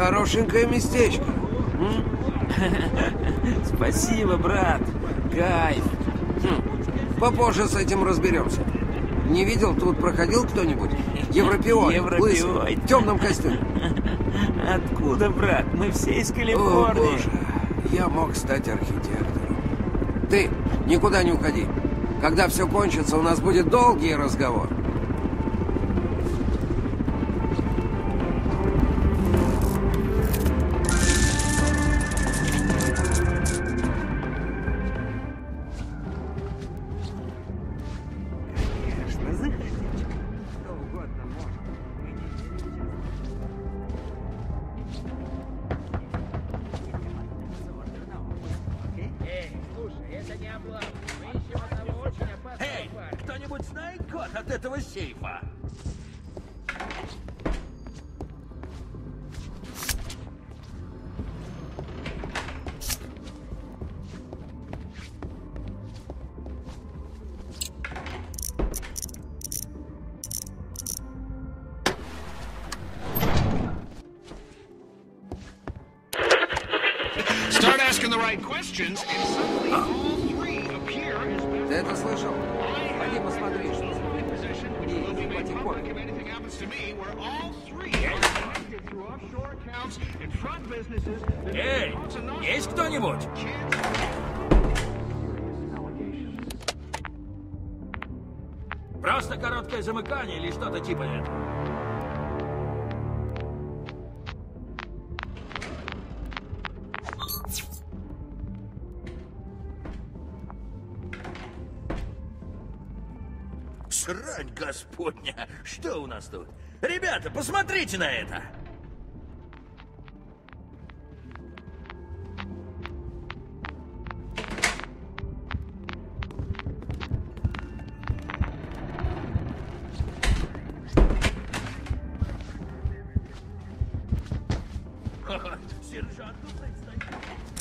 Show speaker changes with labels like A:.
A: Хорошенькое местечко.
B: Спасибо, брат. Кайф.
A: Попозже с этим разберемся. Не видел, тут проходил кто-нибудь? Европеоид, лысый, в темном костюме.
B: Откуда, брат? Мы все из
A: О,
B: Калифорнии.
A: боже. Я мог стать архитектором. Ты никуда не уходи. Когда все кончится, у нас будет долгий разговор.
C: Эй, кто-нибудь знает код от этого сейфа?
D: Start asking the right questions, and suddenly all three appear as
A: Ты это слышал?
D: I
A: Пойди
D: have
A: посмотри, что
D: a position which
A: И
D: will be made
A: захвати
D: public
A: код.
D: if anything happens to me, where all three are connected through offshore accounts and front businesses.
C: Эй, есть кто-нибудь? Просто короткое замыкание или что-то типа этого. Срань господня! Что у нас тут? Ребята, посмотрите на это! Сержанту предстоит